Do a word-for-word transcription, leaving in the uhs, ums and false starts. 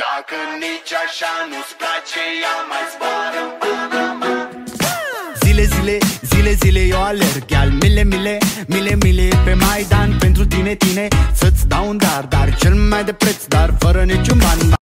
Dacă nici așa nu-ți place, ia mai zboară în Panama. Zile, zile, zile, zile eu alerg, al mile, mile, mile, mile pe Maidan pentru tine, tine, să-ți dau un dar, dar cel mai de preț, dar fără niciun ban.